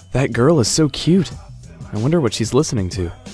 That girl is so cute. I wonder what she's listening to.